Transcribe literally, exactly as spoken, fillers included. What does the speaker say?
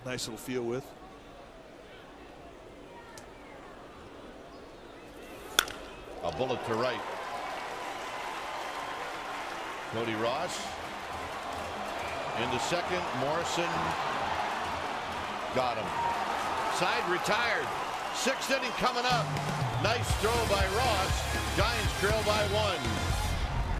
nice little feel with. A bullet to right. Cody Ross into second. Morrison got him. Side retired. Sixth inning coming up. Nice throw by Ross. Giants trail by one.